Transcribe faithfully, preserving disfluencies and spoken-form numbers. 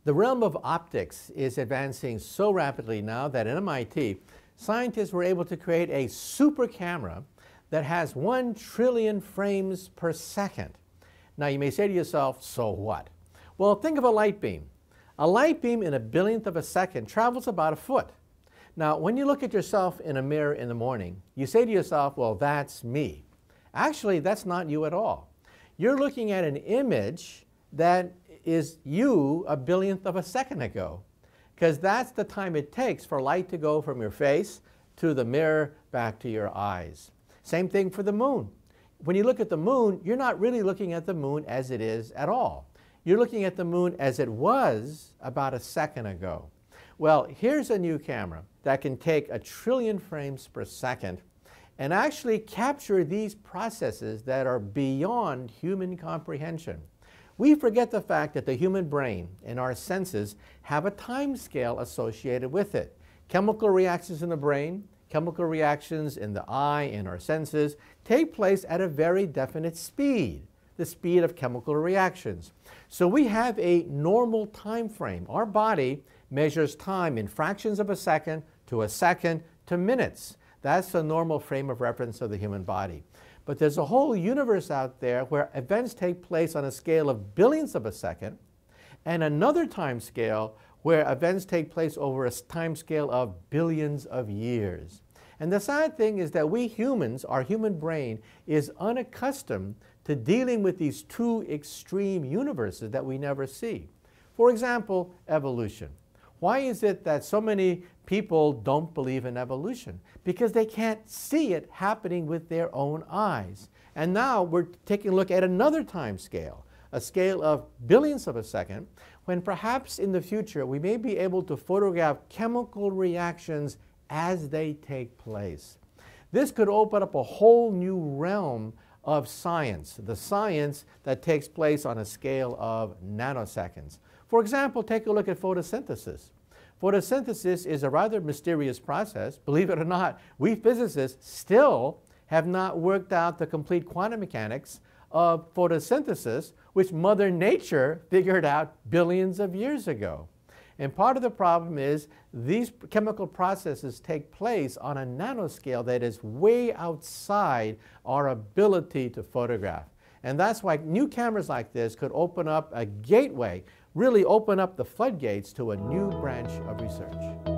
The realm of optics is advancing so rapidly now that at M I T, scientists were able to create a super camera that has one trillion frames per second. Now you may say to yourself, so what? Well, think of a light beam. A light beam in a billionth of a second travels about a foot. Now, when you look at yourself in a mirror in the morning, you say to yourself, well, that's me. Actually, that's not you at all. You're looking at an image that is you a billionth of a second ago, because that's the time it takes for light to go from your face to the mirror back to your eyes. Same thing for the moon. When you look at the moon, you're not really looking at the moon as it is at all. You're looking at the moon as it was about a second ago. Well, here's a new camera that can take a trillion frames per second and actually capture these processes that are beyond human comprehension. We forget the fact that the human brain and our senses have a time scale associated with it. Chemical reactions in the brain, chemical reactions in the eye and our senses take place at a very definite speed, the speed of chemical reactions. So we have a normal time frame. Our body measures time in fractions of a second to a second to minutes. That's the normal frame of reference of the human body. But there's a whole universe out there where events take place on a scale of billions of a second, and another time scale where events take place over a time scale of billions of years. And the sad thing is that we humans, our human brain, is unaccustomed to dealing with these two extreme universes that we never see. For example, evolution. Why is it that so many people don't believe in evolution? Because they can't see it happening with their own eyes. And now we're taking a look at another time scale, a scale of billions of a second, when perhaps in the future we may be able to photograph chemical reactions as they take place. This could open up a whole new realm of science, the science that takes place on a scale of nanoseconds. For example, take a look at photosynthesis. Photosynthesis is a rather mysterious process. Believe it or not, we physicists still have not worked out the complete quantum mechanics of photosynthesis, which Mother Nature figured out billions of years ago. And part of the problem is these chemical processes take place on a nanoscale that is way outside our ability to photograph. And that's why new cameras like this could open up a gateway, really open up the floodgates to a new branch of research.